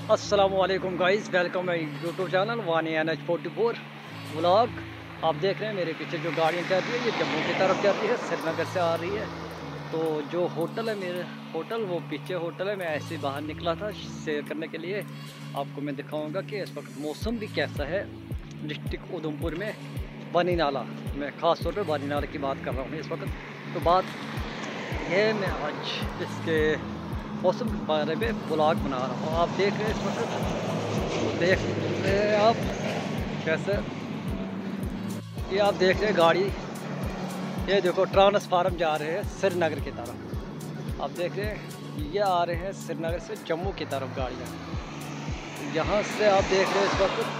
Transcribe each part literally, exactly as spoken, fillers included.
अस्सलामुअलैकुम guys, welcome my YouTube channel Wani N H forty four vlog. आप देख रहे हैं मेरे पीछे जो गाड़ियाँ चल रही है, ये जम्मू की तरफ चल रही है, श्रीनगर से आ रही है। तो जो होटल है मेरे होटल वो पीछे होटल है। मैं ऐसे ही बाहर निकला था सैर करने के लिए। आपको मैं दिखाऊंगा कि इस वक्त मौसम भी कैसा है डिस्ट्रिक्ट उधमपुर में। बानी नाला, मैं ख़ास तौर पे बानी नाला की बात कर रहा हूँ इस वक्त। तो बात ये मैं आज इसके मौसम के बारे में ब्लॉग बना रहा हूँ। आप देख रहे हैं इस वक्त, देख रहे हैं आप कैसे, ये आप देख रहे हैं गाड़ी, ये देखो ट्रांसफार्म जा रहे हैं श्रीनगर की तरफ। आप देख रहे हैं ये आ रहे हैं श्रीनगर से जम्मू की तरफ गाड़ियाँ। यहाँ से आप देख रहे हैं इस वक्त,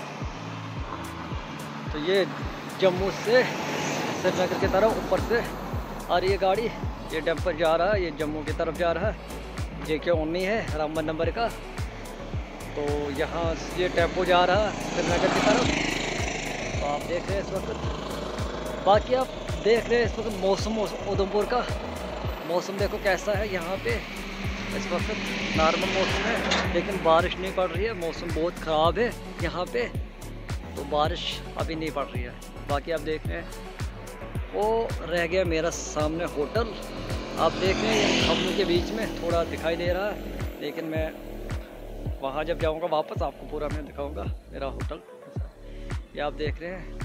तो ये जम्मू से श्रीनगर की तरफ ऊपर से आ रही है गाड़ी। ये डंपर जा रहा है, ये जम्मू की तरफ जा रहा है। जे के उन्नी है रामबन नंबर का। तो यहाँ ये टेम्पो जा रहा है श्रीनगर की तरफ। तो आप देख रहे हैं इस वक्त। बाकी आप देख रहे हैं इस वक्त मौसम उधमपुर का मौसम देखो कैसा है। यहाँ पे इस वक्त नॉर्मल मौसम है, लेकिन बारिश नहीं पड़ रही है। मौसम बहुत ख़राब है यहाँ पे, तो बारिश अभी नहीं पड़ रही है। बाकी आप देख रहे हैं वो रह गया मेरा सामने होटल। आप देख रहे हैं ये खम्बों के बीच में थोड़ा दिखाई दे रहा है, लेकिन मैं वहाँ जब जाऊँगा वापस आपको पूरा मैं दिखाऊँगा मेरा होटल। ये आप देख रहे हैं।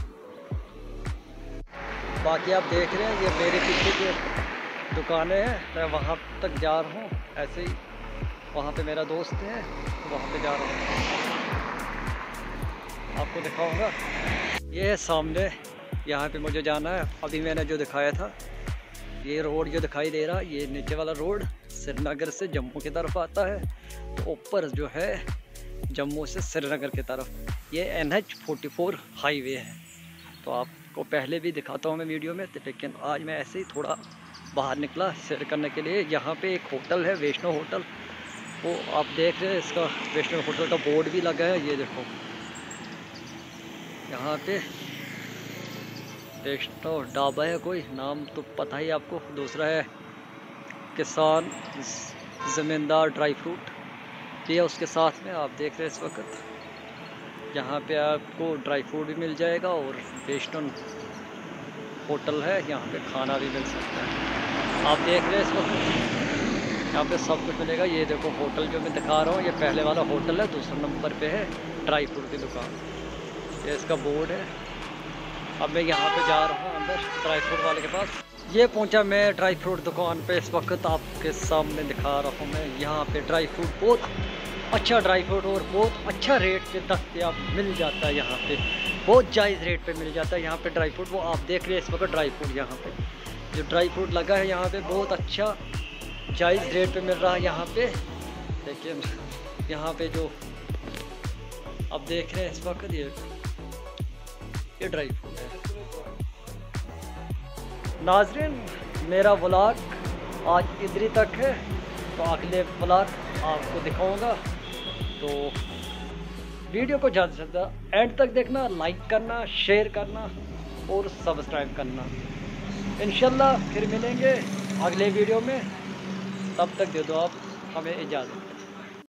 बाकी आप देख रहे हैं ये मेरे पीछे की दुकानें हैं। मैं वहाँ तक जा रहा हूँ ऐसे ही, वहाँ पे मेरा दोस्त है तो वहाँ पे जा रहा हूँ, आपको दिखाऊँगा। ये है सामने, यहाँ पे मुझे जाना है। अभी मैंने जो दिखाया था ये रोड जो दिखाई दे रहा है, ये नीचे वाला रोड श्रीनगर से जम्मू की तरफ आता है। तो ऊपर जो है जम्मू से श्रीनगर की तरफ ये N H forty four highway है। तो आपको पहले भी दिखाता हूँ मैं वीडियो में, तो लेकिन आज मैं ऐसे ही थोड़ा बाहर निकला सैर करने के लिए। यहाँ पे एक होटल है वैष्णो होटल, वो आप देख रहे हैं। इसका वैष्णो होटल का बोर्ड भी लगा है, ये देखो यहाँ पे वैष्णो ढाबा है, कोई नाम तो पता ही आपको। दूसरा है किसान ज़मींदार ड्राई फ्रूट, ये उसके साथ में आप देख रहे हैं इस वक्त। यहाँ पे आपको ड्राई फ्रूट भी मिल जाएगा और वैष्णो होटल है, यहाँ पे खाना भी मिल सकता है। आप देख रहे हैं इस वक्त यहाँ पे सब कुछ मिलेगा। ये देखो होटल जो मैं दिखा रहा हूँ, ये पहले वाला होटल है, दूसरे नंबर पे है ड्राई फ्रूट की दुकान। ये इसका बोर्ड है। अब मैं यहाँ पे जा रहा हूँ अंदर ड्राई फ्रूट वाले के पास। ये पहुँचा मैं ड्राई फ्रूट दुकान पे इस वक्त, आपके सामने दिखा रहा हूँ मैं। यहाँ पे ड्राई फ्रूट, बहुत अच्छा ड्राई फ्रूट और बहुत अच्छा रेट पे दस्तयाब मिल जाता है। यहाँ पे बहुत जायज़ रेट पे मिल जाता है यहाँ पे ड्राई फ्रूट। वो आप देख रहे हैं इस वक्त ड्राई फ्रूट, यहाँ पे जो ड्राई फ्रूट लगा है यहाँ पे बहुत अच्छा जायज़ रेट पे मिल रहा है यहाँ पे। लेकिन यहाँ पे जो आप देख रहे हैं इस वक्त, ये ये ड्राई फ्रूट है। नाज़रीन, मेरा व्लॉग आज इधर ही तक है, तो अगले व्लॉग आपको दिखाऊंगा। तो वीडियो को ज़्यादा से ज़्यादा एंड तक देखना, लाइक करना, शेयर करना और सब्सक्राइब करना। इंशाल्लाह फिर मिलेंगे अगले वीडियो में, तब तक दे दो आप हमें इजाज़त।